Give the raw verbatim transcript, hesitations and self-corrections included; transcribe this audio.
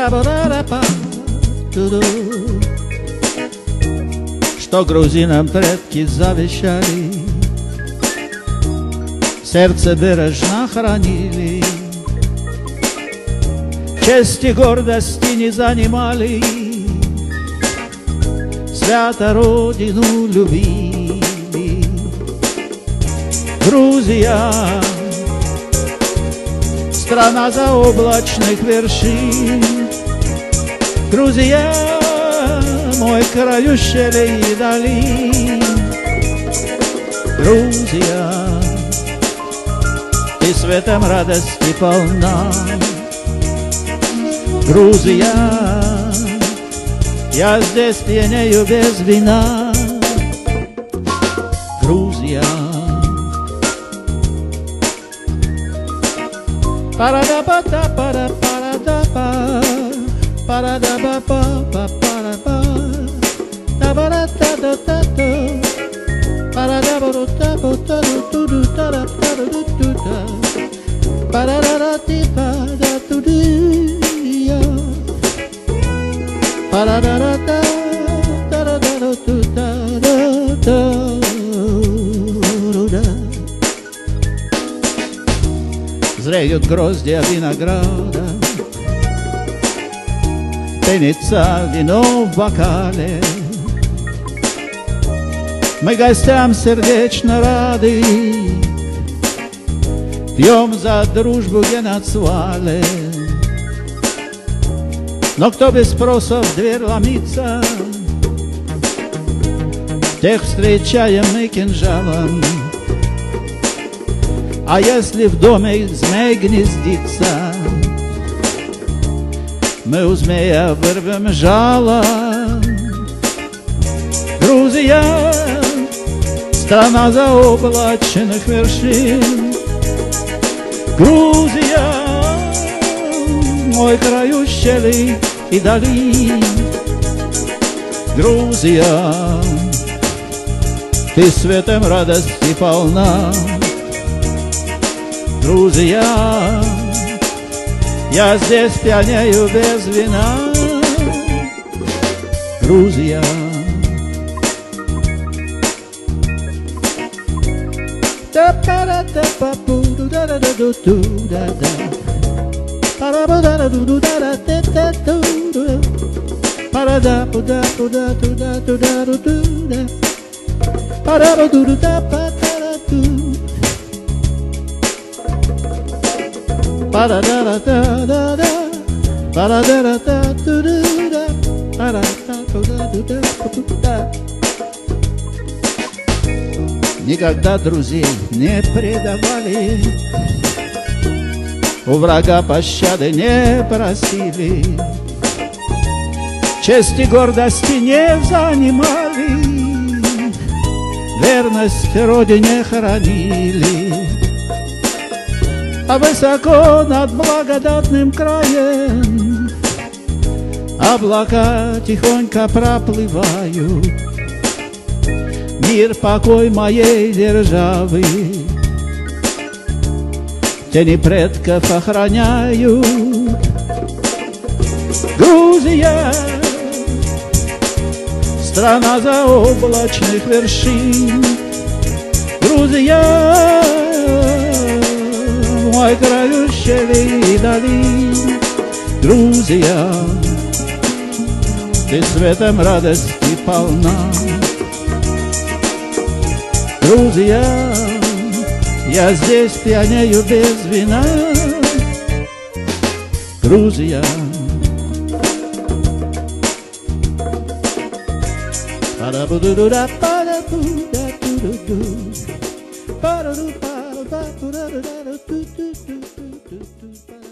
Что грузинам предки завещали, сердце бережно хранили, честь и гордости не занимали, свято родину любили. Грузия, страна заоблачных вершин, Грузия, мой край ущелий и долин. Грузия, ты светом радости полна. Грузия, я здесь пьянею без вина. Грузия, парада-па-та, пара-парада-па, парада-па-па-па, пара-па, та-ба-ра-та-та-та-та, парада-ба-ра-та-ба-та-ду-ту-ду-та-ра-та-ду-ту-та, парара-ра-ти-па-да-ту-ди-я, парара-ра-та-та-ра-та-ду-ту-та-да-та. Зреют гроздья винограда, пенится вино в бокале. Мы гостям сердечно рады, пьем за дружбу геноцвале. Но кто без спроса в дверь ломится, тех встречаем мы кинжалом. А если в доме змей гнездится, мы у змея вырвем жало. Грузия, страна заоблачных вершин. Грузия, мой край ущелий и долин. Грузия, ты светом радости полна. Грузия, я здесь пьянею без вина. Грузия, никогда друзей не предавали, у врага пощады не просили, честь и гордости не занимали, верность родине хранили. А высоко над благодатным краем облака тихонько проплывают. Мир, покой моей державы, тени предков охраняют. Грузия, страна заоблачных вершин. Грузия, мой край ущелий и долин. Грузия, ты светом радости полна. Грузия, я здесь пьянею без вина. Грузия, Para